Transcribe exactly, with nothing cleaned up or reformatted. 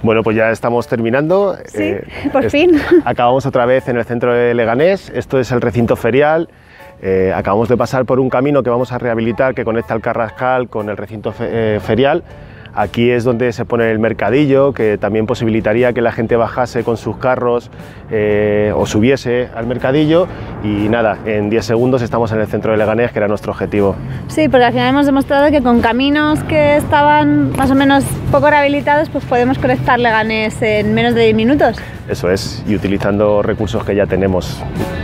Bueno, pues ya estamos terminando. Sí, eh, por fin. Acabamos otra vez en el centro de Leganés. Esto es el recinto ferial. Eh, acabamos de pasar por un camino que vamos a rehabilitar que conecta el Carrascal con el recinto fe eh, ferial. Aquí es donde se pone el mercadillo, que también posibilitaría que la gente bajase con sus carros eh, o subiese al mercadillo. Y nada, en diez segundos estamos en el centro de Leganés, que era nuestro objetivo. Sí, porque al final hemos demostrado que con caminos que estaban más o menos poco rehabilitados, pues podemos conectar Leganés en menos de diez minutos. Eso es, y utilizando recursos que ya tenemos.